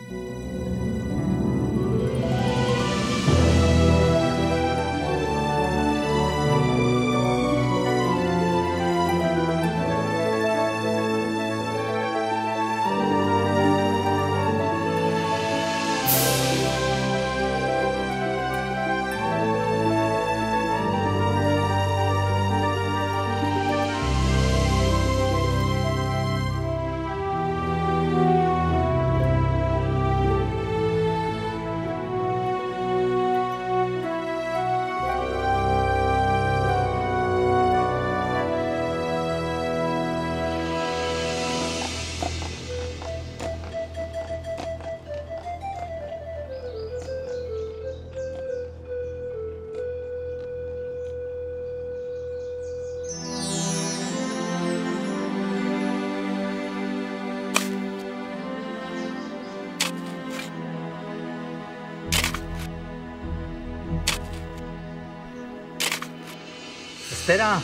Espera.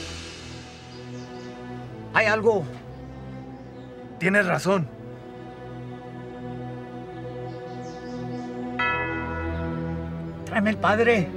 Hay algo. Tienes razón. Tráeme el padre.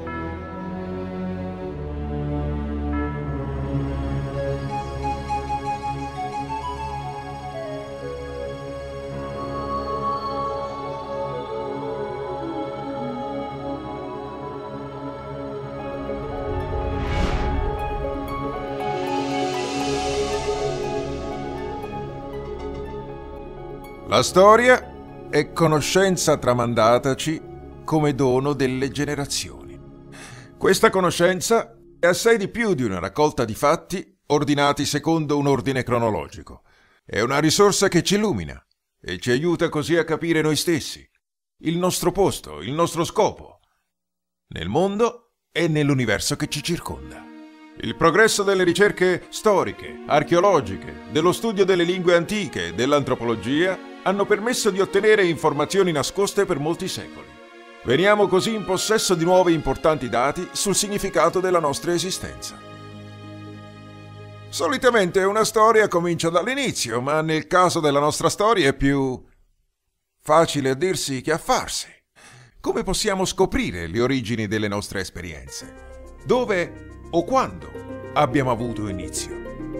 La storia è conoscenza tramandataci come dono delle generazioni. Questa conoscenza è assai di più di una raccolta di fatti ordinati secondo un ordine cronologico. È una risorsa che ci illumina e ci aiuta così a capire noi stessi, il nostro posto, il nostro scopo, nel mondo e nell'universo che ci circonda. Il progresso delle ricerche storiche, archeologiche, dello studio delle lingue antiche e dell'antropologia hanno permesso di ottenere informazioni nascoste per molti secoli. Veniamo così in possesso di nuovi importanti dati sul significato della nostra esistenza. Solitamente una storia comincia dall'inizio, ma nel caso della nostra storia è più facile a dirsi che a farsi. Come possiamo scoprire le origini delle nostre esperienze? Dove o quando abbiamo avuto inizio?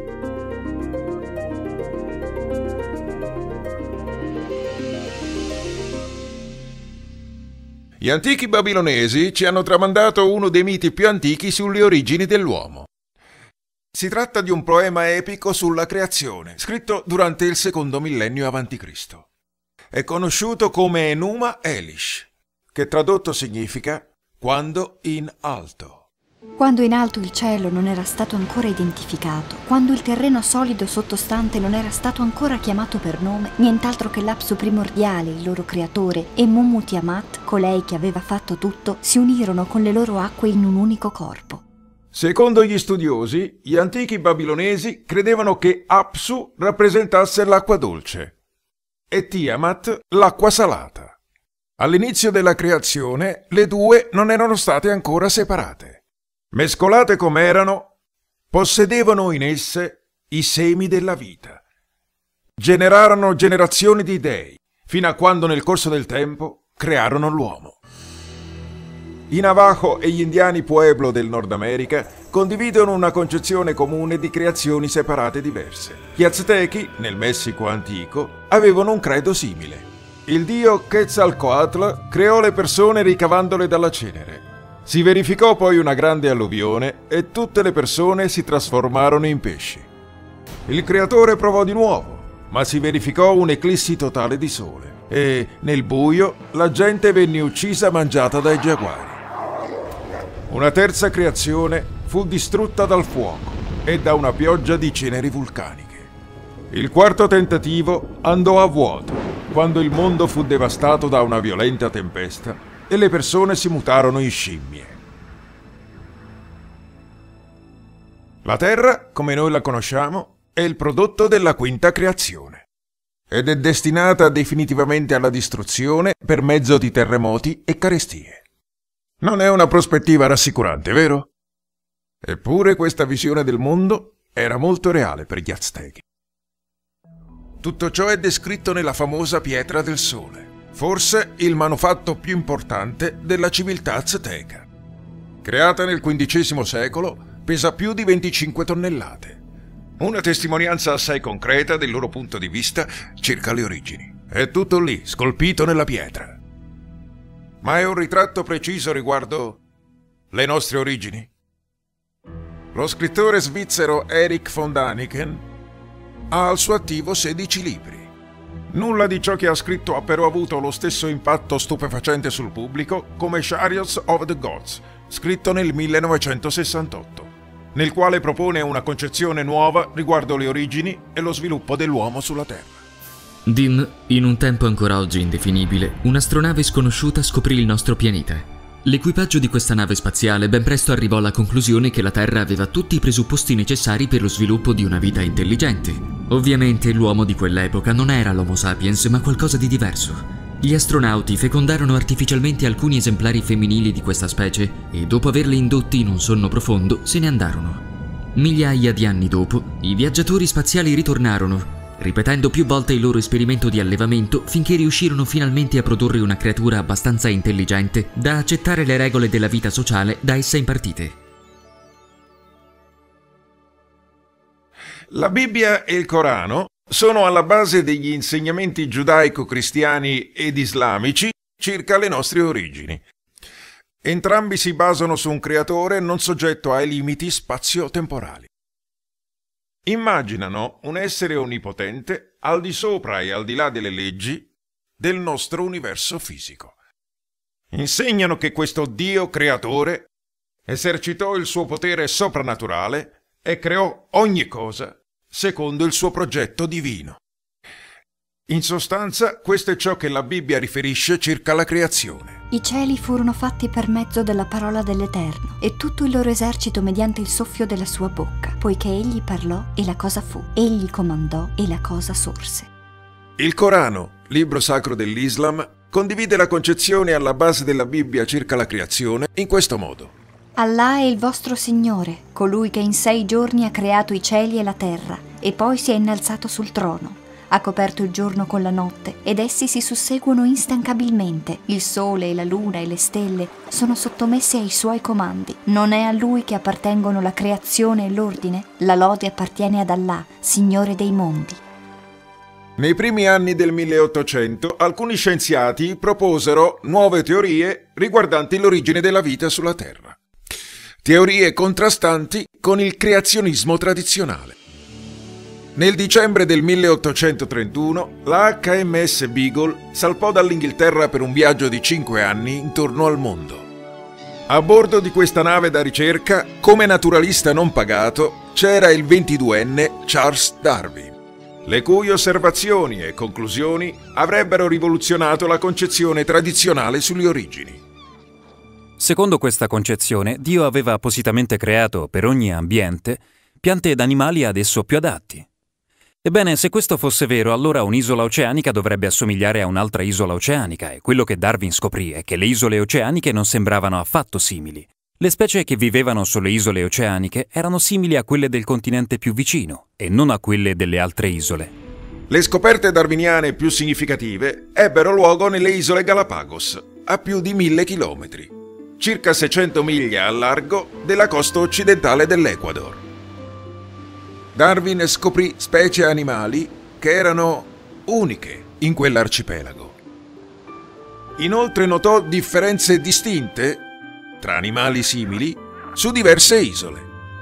Gli antichi babilonesi ci hanno tramandato uno dei miti più antichi sulle origini dell'uomo. Si tratta di un poema epico sulla creazione, scritto durante il secondo millennio a.C. È conosciuto come Enuma Elish, che tradotto significa quando in alto. Quando in alto il cielo non era stato ancora identificato, quando il terreno solido sottostante non era stato ancora chiamato per nome, nient'altro che l'Apsu primordiale, il loro creatore, e Mummu Tiamat, colei che aveva fatto tutto, si unirono con le loro acque in un unico corpo. Secondo gli studiosi, gli antichi babilonesi credevano che Apsu rappresentasse l'acqua dolce e Tiamat l'acqua salata. All'inizio della creazione, le due non erano state ancora separate. Mescolate com'erano, possedevano in esse i semi della vita. Generarono generazioni di dei, fino a quando nel corso del tempo crearono l'uomo. I Navajo e gli indiani Pueblo del Nord America condividono una concezione comune di creazioni separate diverse. Gli Aztechi, nel Messico antico, avevano un credo simile. Il dio Quetzalcoatl creò le persone ricavandole dalla cenere. Si verificò poi una grande alluvione e tutte le persone si trasformarono in pesci. Il creatore provò di nuovo, ma si verificò un'eclissi totale di sole e, nel buio, la gente venne uccisa mangiata dai giaguari. Una terza creazione fu distrutta dal fuoco e da una pioggia di ceneri vulcaniche. Il quarto tentativo andò a vuoto, quando il mondo fu devastato da una violenta tempesta e le persone si mutarono in scimmie. La Terra, come noi la conosciamo, è il prodotto della quinta creazione ed è destinata definitivamente alla distruzione per mezzo di terremoti e carestie. Non è una prospettiva rassicurante, vero? Eppure questa visione del mondo era molto reale per gli Aztechi. Tutto ciò è descritto nella famosa pietra del sole, Forse il manufatto più importante della civiltà azteca. Creata nel XV secolo, pesa più di 25 tonnellate. Una testimonianza assai concreta del loro punto di vista circa le origini. È tutto lì, scolpito nella pietra. Ma è un ritratto preciso riguardo le nostre origini? Lo scrittore svizzero Erich von Däniken ha al suo attivo 16 libri. Nulla di ciò che ha scritto ha però avuto lo stesso impatto stupefacente sul pubblico come Chariots of the Gods, scritto nel 1968, nel quale propone una concezione nuova riguardo le origini e lo sviluppo dell'uomo sulla Terra. Dim, in un tempo ancora oggi indefinibile, un'astronave sconosciuta scoprì il nostro pianeta. L'equipaggio di questa nave spaziale ben presto arrivò alla conclusione che la Terra aveva tutti i presupposti necessari per lo sviluppo di una vita intelligente. Ovviamente l'uomo di quell'epoca non era l'Homo sapiens, ma qualcosa di diverso. Gli astronauti fecondarono artificialmente alcuni esemplari femminili di questa specie e dopo averli indotti in un sonno profondo se ne andarono. Migliaia di anni dopo, i viaggiatori spaziali ritornarono, ripetendo più volte il loro esperimento di allevamento finché riuscirono finalmente a produrre una creatura abbastanza intelligente da accettare le regole della vita sociale da essa impartite. La Bibbia e il Corano sono alla base degli insegnamenti giudaico-cristiani ed islamici circa le nostre origini. Entrambi si basano su un creatore non soggetto ai limiti spazio-temporali. Immaginano un essere onnipotente al di sopra e al di là delle leggi del nostro universo fisico. Insegnano che questo Dio creatore esercitò il suo potere soprannaturale e creò ogni cosa secondo il suo progetto divino. In sostanza, questo è ciò che la Bibbia riferisce circa la creazione. I cieli furono fatti per mezzo della parola dell'Eterno e tutto il loro esercito mediante il soffio della sua bocca, poiché egli parlò e la cosa fu, egli comandò e la cosa sorse. Il Corano, libro sacro dell'Islam, condivide la concezione alla base della Bibbia circa la creazione in questo modo. Allah è il vostro Signore, colui che in 6 giorni ha creato i cieli e la terra e poi si è innalzato sul trono. Ha coperto il giorno con la notte ed essi si susseguono instancabilmente. Il sole e la luna e le stelle sono sottomessi ai suoi comandi. Non è a lui che appartengono la creazione e l'ordine? La lode appartiene ad Allah, Signore dei mondi. Nei primi anni del 1800 alcuni scienziati proposero nuove teorie riguardanti l'origine della vita sulla Terra. Teorie contrastanti con il creazionismo tradizionale. Nel dicembre del 1831 la HMS Beagle salpò dall'Inghilterra per un viaggio di 5 anni intorno al mondo. A bordo di questa nave da ricerca, come naturalista non pagato, c'era il 22enne Charles Darwin, le cui osservazioni e conclusioni avrebbero rivoluzionato la concezione tradizionale sulle origini. Secondo questa concezione, Dio aveva appositamente creato per ogni ambiente piante ed animali ad esso più adatti. Ebbene, se questo fosse vero, allora un'isola oceanica dovrebbe assomigliare a un'altra isola oceanica e quello che Darwin scoprì è che le isole oceaniche non sembravano affatto simili. Le specie che vivevano sulle isole oceaniche erano simili a quelle del continente più vicino e non a quelle delle altre isole. Le scoperte darwiniane più significative ebbero luogo nelle isole Galapagos, a più di 1000 chilometri, circa 600 miglia al largo della costa occidentale dell'Ecuador. Darwin scoprì specie animali che erano uniche in quell'arcipelago. Inoltre notò differenze distinte tra animali simili su diverse isole.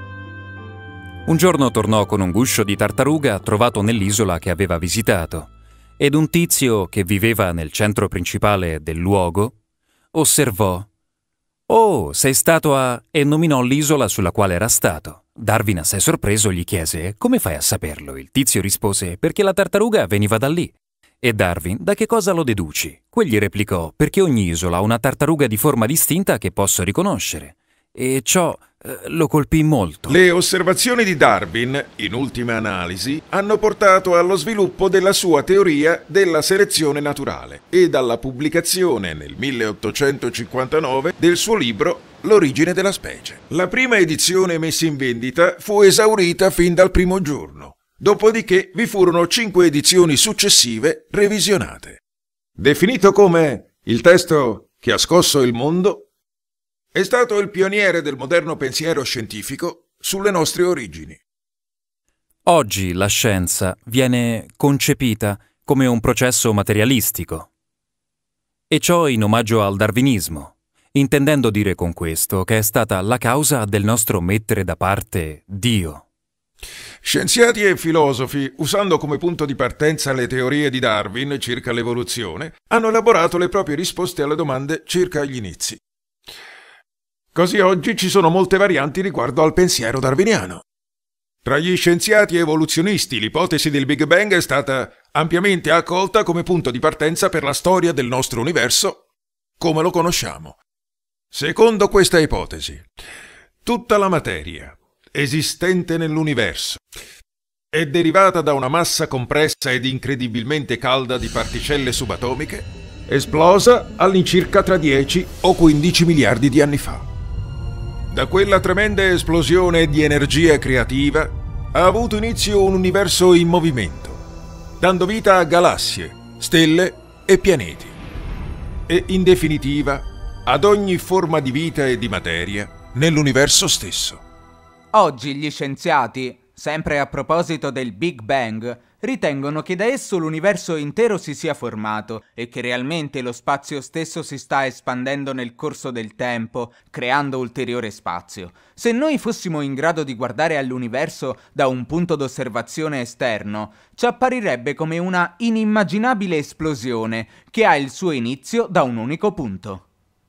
Un giorno tornò con un guscio di tartaruga trovato nell'isola che aveva visitato ed un tizio che viveva nel centro principale del luogo osservò: «Oh, sei stato a...» e nominò l'isola sulla quale era stato. Darwin, assai sorpreso, gli chiese: «Come fai a saperlo?» Il tizio rispose: «Perché la tartaruga veniva da lì». E Darwin: «Da che cosa lo deduci?» Quegli replicò: «Perché ogni isola ha una tartaruga di forma distinta che posso riconoscere». E ciò lo colpì molto. Le osservazioni di Darwin, in ultima analisi, hanno portato allo sviluppo della sua teoria della selezione naturale e alla pubblicazione nel 1859 del suo libro L'origine della specie. La prima edizione messa in vendita fu esaurita fin dal primo giorno, dopodiché vi furono 5 edizioni successive revisionate. definito come il testo che ha scosso il mondo, è stato il pioniere del moderno pensiero scientifico sulle nostre origini. Oggi la scienza viene concepita come un processo materialistico. E ciò in omaggio al darwinismo, intendendo dire con questo che è stata la causa del nostro mettere da parte Dio. Scienziati e filosofi, usando come punto di partenza le teorie di Darwin circa l'evoluzione, hanno elaborato le proprie risposte alle domande circa gli inizi. Così oggi ci sono molte varianti riguardo al pensiero darwiniano. Tra gli scienziati evoluzionisti, l'ipotesi del Big Bang è stata ampiamente accolta come punto di partenza per la storia del nostro universo, come lo conosciamo. Secondo questa ipotesi, tutta la materia esistente nell'universo è derivata da una massa compressa ed incredibilmente calda di particelle subatomiche, esplosa all'incirca tra 10 o 15 miliardi di anni fa. Da quella tremenda esplosione di energia creativa ha avuto inizio un universo in movimento, dando vita a galassie, stelle e pianeti. E in definitiva ad ogni forma di vita e di materia nell'universo stesso. Oggi gli scienziati, sempre a proposito del Big Bang, ritengono che da esso l'universo intero si sia formato e che realmente lo spazio stesso si sta espandendo nel corso del tempo, creando ulteriore spazio. Se noi fossimo in grado di guardare all'universo da un punto d'osservazione esterno, ci apparirebbe come una inimmaginabile esplosione che ha il suo inizio da un unico punto.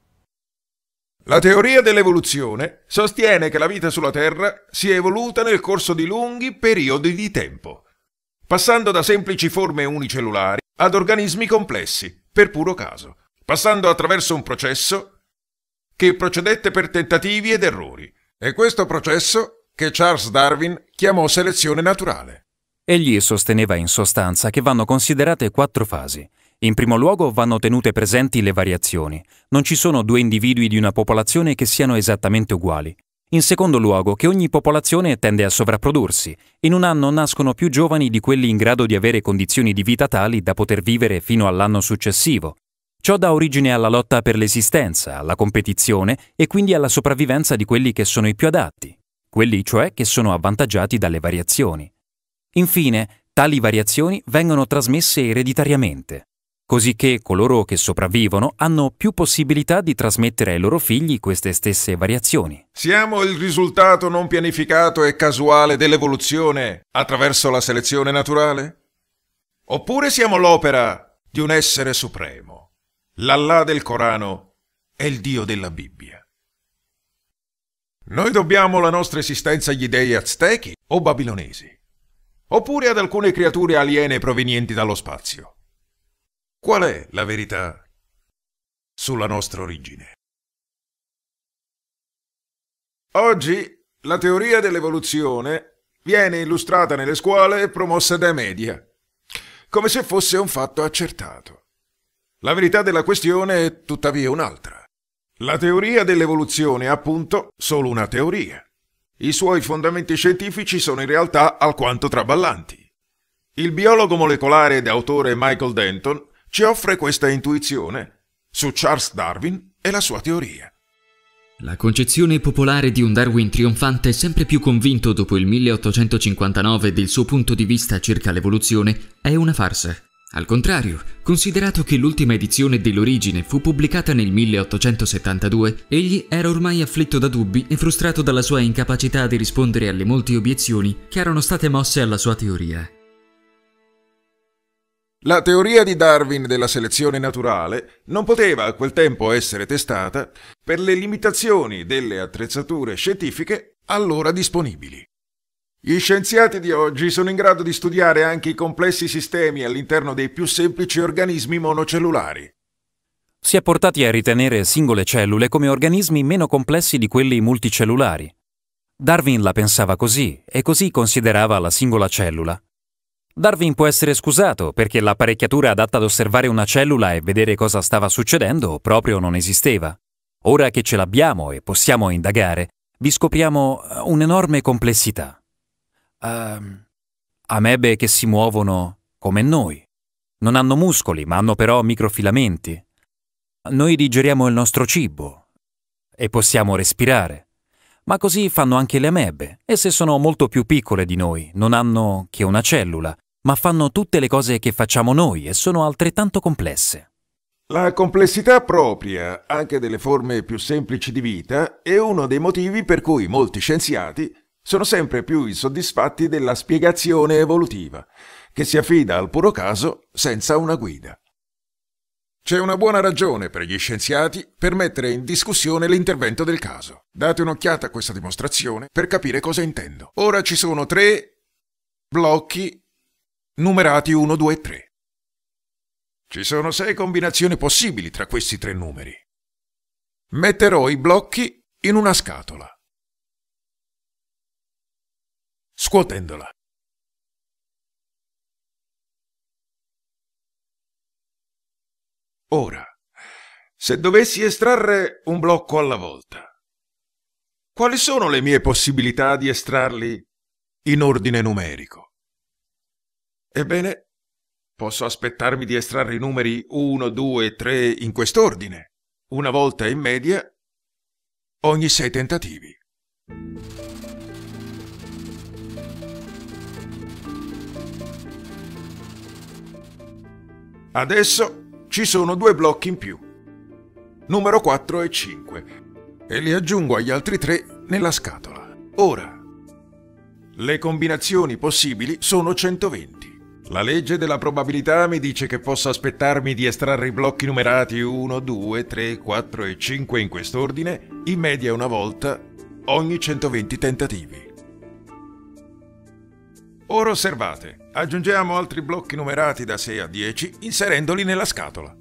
La teoria dell'evoluzione sostiene che la vita sulla Terra si è evoluta nel corso di lunghi periodi di tempo, passando da semplici forme unicellulari ad organismi complessi, per puro caso, passando attraverso un processo che procedette per tentativi ed errori. È questo processo che Charles Darwin chiamò selezione naturale. Egli sosteneva in sostanza che vanno considerate 4 fasi. In primo luogo vanno tenute presenti le variazioni. Non ci sono 2 individui di una popolazione che siano esattamente uguali. In secondo luogo, che ogni popolazione tende a sovrapprodursi. In un anno nascono più giovani di quelli in grado di avere condizioni di vita tali da poter vivere fino all'anno successivo. Ciò dà origine alla lotta per l'esistenza, alla competizione e quindi alla sopravvivenza di quelli che sono i più adatti, quelli cioè che sono avvantaggiati dalle variazioni. Infine, tali variazioni vengono trasmesse ereditariamente, così che coloro che sopravvivono hanno più possibilità di trasmettere ai loro figli queste stesse variazioni. Siamo il risultato non pianificato e casuale dell'evoluzione attraverso la selezione naturale? Oppure siamo l'opera di un essere supremo, l'Allah del Corano e il Dio della Bibbia? Noi dobbiamo la nostra esistenza agli dei aztechi o babilonesi? Oppure ad alcune creature aliene provenienti dallo spazio? Qual è la verità sulla nostra origine? Oggi la teoria dell'evoluzione viene illustrata nelle scuole e promossa dai media, come se fosse un fatto accertato. La verità della questione è tuttavia un'altra. La teoria dell'evoluzione è appunto solo una teoria. I suoi fondamenti scientifici sono in realtà alquanto traballanti. Il biologo molecolare ed autore Michael Denton ci offre questa intuizione su Charles Darwin e la sua teoria. La concezione popolare di un Darwin trionfante sempre più convinto dopo il 1859 del suo punto di vista circa l'evoluzione è una farsa. Al contrario, considerato che l'ultima edizione dell'Origine fu pubblicata nel 1872, egli era ormai afflitto da dubbi e frustrato dalla sua incapacità di rispondere alle molte obiezioni che erano state mosse alla sua teoria. La teoria di Darwin della selezione naturale non poteva a quel tempo essere testata per le limitazioni delle attrezzature scientifiche allora disponibili. Gli scienziati di oggi sono in grado di studiare anche i complessi sistemi all'interno dei più semplici organismi monocellulari. Si è portati a ritenere singole cellule come organismi meno complessi di quelli multicellulari. Darwin la pensava così e così considerava la singola cellula. Darwin può essere scusato perché l'apparecchiatura adatta ad osservare una cellula e vedere cosa stava succedendo proprio non esisteva. Ora che ce l'abbiamo e possiamo indagare, vi scopriamo un'enorme complessità. Amebe che si muovono come noi, Non hanno muscoli, ma hanno però microfilamenti. Noi digeriamo il nostro cibo e possiamo respirare. Ma così fanno anche le amebe, e se sono molto più piccole di noi, non hanno che una cellula, ma fanno tutte le cose che facciamo noi e sono altrettanto complesse. La complessità propria anche delle forme più semplici di vita è uno dei motivi per cui molti scienziati sono sempre più insoddisfatti della spiegazione evolutiva, che si affida al puro caso senza una guida. C'è una buona ragione per gli scienziati per mettere in discussione l'intervento del caso. Date un'occhiata a questa dimostrazione per capire cosa intendo. Ora ci sono 3 blocchi numerati 1, 2 e 3. Ci sono 6 combinazioni possibili tra questi 3 numeri. Metterò i blocchi in una scatola, scuotendola. Ora, se dovessi estrarre un blocco alla volta, quali sono le mie possibilità di estrarli in ordine numerico? Ebbene, posso aspettarmi di estrarre i numeri 1, 2 e 3 in quest'ordine, una volta in media ogni 6 tentativi. Adesso ci sono 2 blocchi in più, numero 4 e 5, e li aggiungo agli altri 3 nella scatola. Ora, le combinazioni possibili sono 120. La legge della probabilità mi dice che posso aspettarmi di estrarre i blocchi numerati 1, 2, 3, 4 e 5 in quest'ordine, in media una volta ogni 120 tentativi. Ora osservate, aggiungiamo altri blocchi numerati da 6 a 10 inserendoli nella scatola.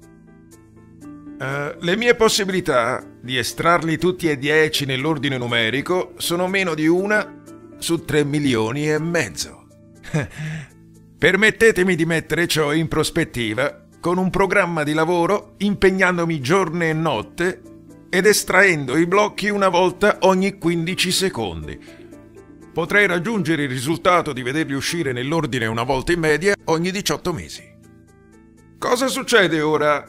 Le mie possibilità di estrarli tutti e 10 nell'ordine numerico sono meno di 1 su 3 milioni e mezzo. Permettetemi di mettere ciò in prospettiva con un programma di lavoro impegnandomi giorno e notte ed estraendo i blocchi una volta ogni 15 secondi. Potrei raggiungere il risultato di vederli uscire nell'ordine una volta in media ogni 18 mesi. Cosa succede ora?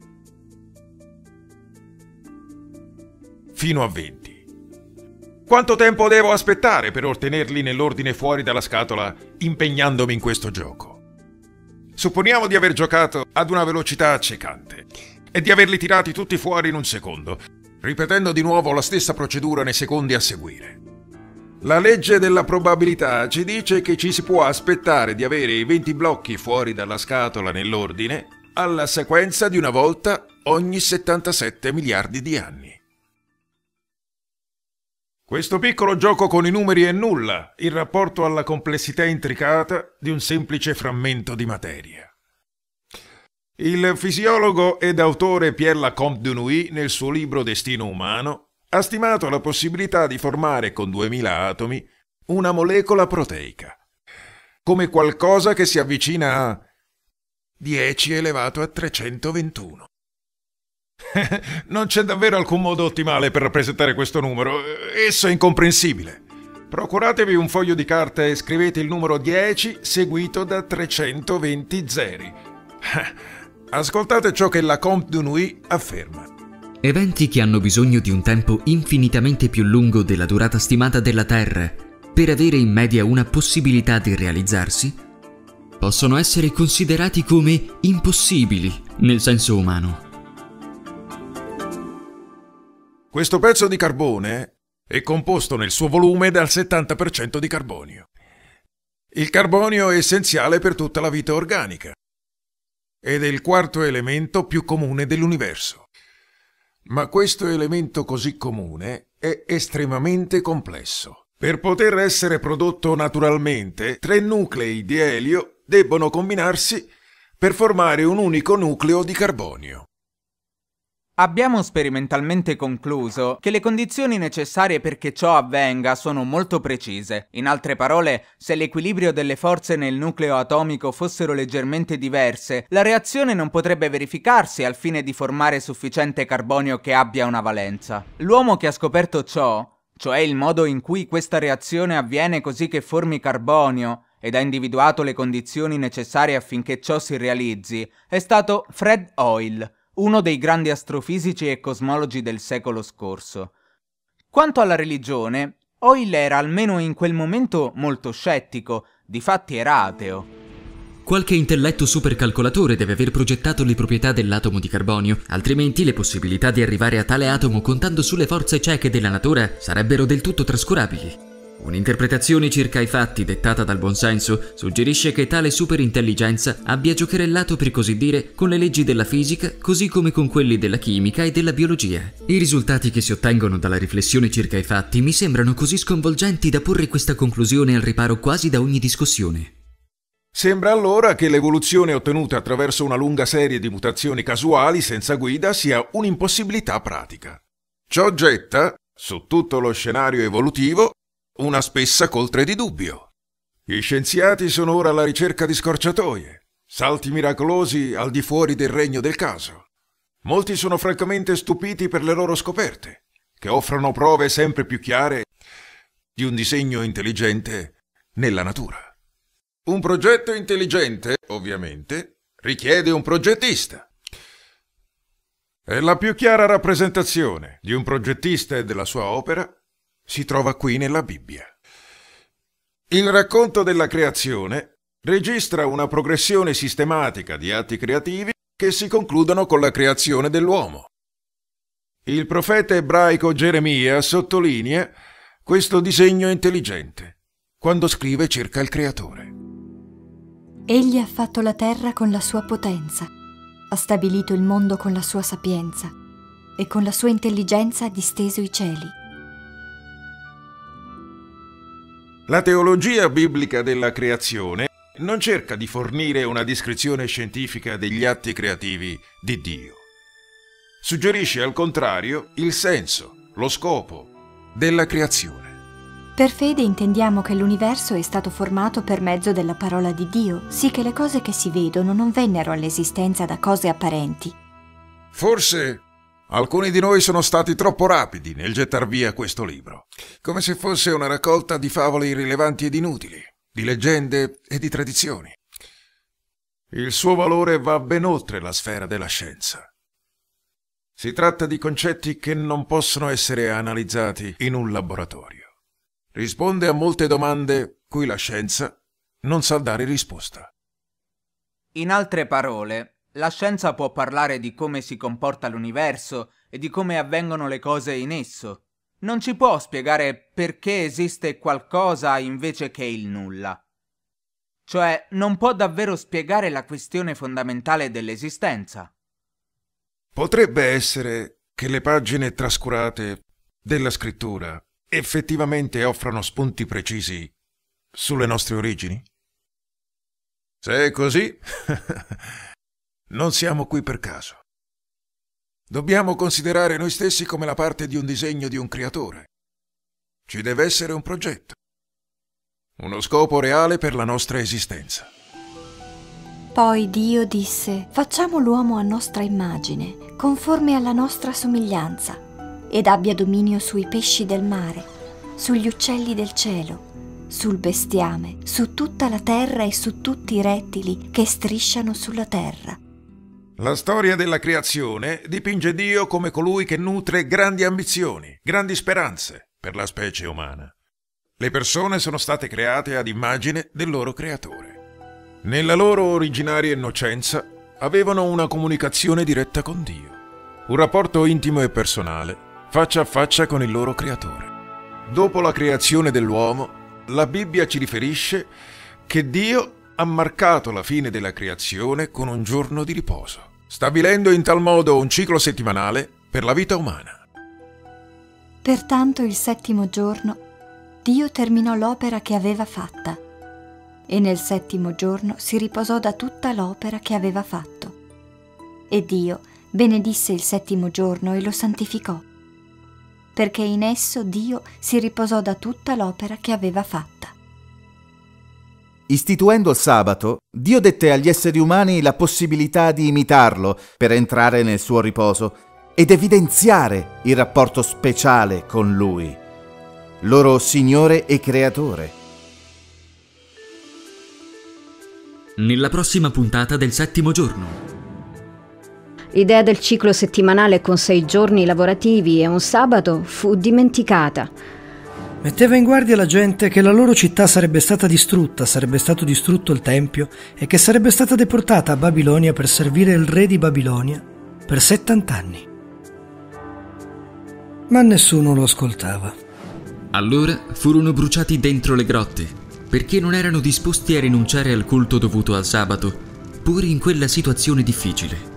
Fino a 20. Quanto tempo devo aspettare per ottenerli nell'ordine fuori dalla scatola, impegnandomi in questo gioco? Supponiamo di aver giocato ad una velocità accecante e di averli tirati tutti fuori in un secondo, ripetendo di nuovo la stessa procedura nei secondi a seguire. La legge della probabilità ci dice che ci si può aspettare di avere i 20 blocchi fuori dalla scatola nell'ordine alla sequenza di una volta ogni 77 miliardi di anni. Questo piccolo gioco con i numeri è nulla in rapporto alla complessità intricata di un semplice frammento di materia. Il fisiologo ed autore Pierre Lacombe-Dunouy, nel suo libro Destino umano, ha stimato la possibilità di formare con 2000 atomi una molecola proteica, come qualcosa che si avvicina a 10 elevato a 321. Non c'è davvero alcun modo ottimale per rappresentare questo numero, esso è incomprensibile. Procuratevi un foglio di carta e scrivete il numero 10 seguito da 320 zeri. Ascoltate ciò che Lacombe-Dunouy afferma. Eventi che hanno bisogno di un tempo infinitamente più lungo della durata stimata della Terra per avere in media una possibilità di realizzarsi, possono essere considerati come impossibili nel senso umano. Questo pezzo di carbone è composto nel suo volume dal 70% di carbonio. Il carbonio è essenziale per tutta la vita organica ed è il quarto elemento più comune dell'universo. Ma questo elemento così comune è estremamente complesso. Per poter essere prodotto naturalmente, 3 nuclei di elio debbono combinarsi per formare un unico nucleo di carbonio. Abbiamo sperimentalmente concluso che le condizioni necessarie perché ciò avvenga sono molto precise. In altre parole, se l'equilibrio delle forze nel nucleo atomico fossero leggermente diverse, la reazione non potrebbe verificarsi al fine di formare sufficiente carbonio che abbia una valenza. L'uomo che ha scoperto ciò, cioè il modo in cui questa reazione avviene così che formi carbonio, ed ha individuato le condizioni necessarie affinché ciò si realizzi è stato Fred Hoyle, uno dei grandi astrofisici e cosmologi del secolo scorso. Quanto alla religione, Hoyle era almeno in quel momento molto scettico, difatti era ateo. Qualche intelletto supercalcolatore deve aver progettato le proprietà dell'atomo di carbonio, altrimenti le possibilità di arrivare a tale atomo contando sulle forze cieche della natura sarebbero del tutto trascurabili. Un'interpretazione circa i fatti dettata dal buonsenso suggerisce che tale superintelligenza abbia giocherellato, per così dire, con le leggi della fisica così come con quelli della chimica e della biologia. I risultati che si ottengono dalla riflessione circa i fatti mi sembrano così sconvolgenti da porre questa conclusione al riparo quasi da ogni discussione. Sembra allora che l'evoluzione ottenuta attraverso una lunga serie di mutazioni casuali senza guida sia un'impossibilità pratica. Ciò getta, su tutto lo scenario evolutivo, una spessa coltre di dubbio. Gli scienziati sono ora alla ricerca di scorciatoie, salti miracolosi al di fuori del regno del caso. Molti sono francamente stupiti per le loro scoperte, che offrono prove sempre più chiare di un disegno intelligente nella natura. Un progetto intelligente, ovviamente, richiede un progettista. E la più chiara rappresentazione di un progettista e della sua opera si trova qui nella Bibbia. Il racconto della creazione registra una progressione sistematica di atti creativi che si concludono con la creazione dell'uomo. Il profeta ebraico Geremia sottolinea questo disegno intelligente quando scrive circa il Creatore. Egli ha fatto la terra con la sua potenza, ha stabilito il mondo con la sua sapienza e con la sua intelligenza ha disteso i cieli. La teologia biblica della creazione non cerca di fornire una descrizione scientifica degli atti creativi di Dio. Suggerisce al contrario il senso, lo scopo della creazione. Per fede intendiamo che l'universo è stato formato per mezzo della parola di Dio, sì che le cose che si vedono non vennero all'esistenza da cose apparenti. Forse alcuni di noi sono stati troppo rapidi nel gettar via questo libro, come se fosse una raccolta di favole irrilevanti ed inutili, di leggende e di tradizioni. Il suo valore va ben oltre la sfera della scienza. Si tratta di concetti che non possono essere analizzati in un laboratorio. Risponde a molte domande cui la scienza non sa dare risposta. In altre parole, la scienza può parlare di come si comporta l'universo e di come avvengono le cose in esso. Non ci può spiegare perché esiste qualcosa invece che il nulla. Cioè, non può davvero spiegare la questione fondamentale dell'esistenza. Potrebbe essere che le pagine trascurate della scrittura effettivamente offrono spunti precisi sulle nostre origini? Se è così, non siamo qui per caso. Dobbiamo considerare noi stessi come la parte di un disegno di un creatore. Ci deve essere un progetto, uno scopo reale per la nostra esistenza. Poi Dio disse: facciamo l'uomo a nostra immagine, conforme alla nostra somiglianza, ed abbia dominio sui pesci del mare, sugli uccelli del cielo, sul bestiame, su tutta la terra e su tutti i rettili che strisciano sulla terra. La storia della creazione dipinge Dio come colui che nutre grandi ambizioni, grandi speranze per la specie umana. Le persone sono state create ad immagine del loro creatore. Nella loro originaria innocenza avevano una comunicazione diretta con Dio, un rapporto intimo e personale, faccia a faccia con il loro creatore. Dopo la creazione dell'uomo, la Bibbia ci riferisce che Dio ha marcato la fine della creazione con un giorno di riposo, stabilendo in tal modo un ciclo settimanale per la vita umana. Pertanto il settimo giorno Dio terminò l'opera che aveva fatta e nel settimo giorno si riposò da tutta l'opera che aveva fatto. E Dio benedisse il settimo giorno e lo santificò, perché in esso Dio si riposò da tutta l'opera che aveva fatta. Istituendo il sabato, Dio dette agli esseri umani la possibilità di imitarlo per entrare nel suo riposo ed evidenziare il rapporto speciale con Lui, loro Signore e Creatore. nella prossima puntata del 7° giorno. L'idea del ciclo settimanale con 6 giorni lavorativi e un sabato fu dimenticata. Metteva in guardia la gente che la loro città sarebbe stata distrutta, sarebbe stato distrutto il tempio e che sarebbe stata deportata a Babilonia per servire il re di Babilonia per 70 anni. Ma nessuno lo ascoltava. Allora furono bruciati dentro le grotte, perché non erano disposti a rinunciare al culto dovuto al sabato, pur in quella situazione difficile.